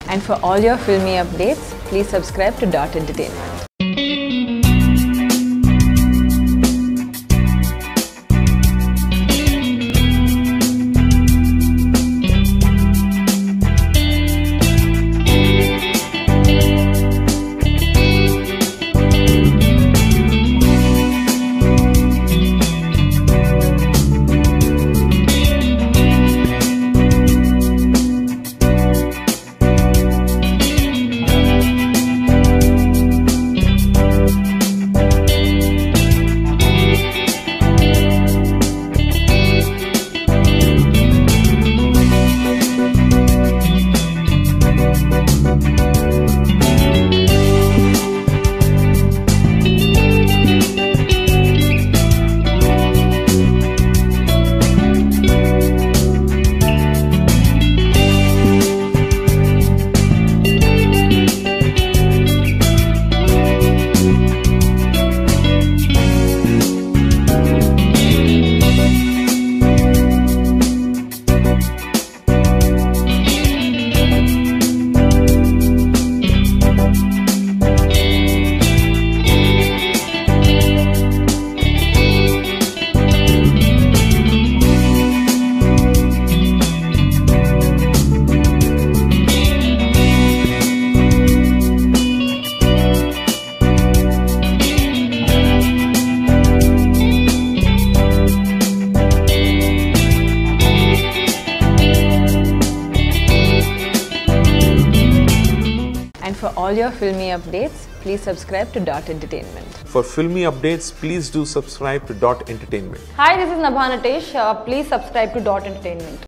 And for all your filmy updates, please subscribe to Dot Entertainment. And for all your filmy updates, please subscribe to Dot Entertainment. For filmy updates, please do subscribe to Dot Entertainment. Hi, this is Nabha Natesh. Please subscribe to Dot Entertainment.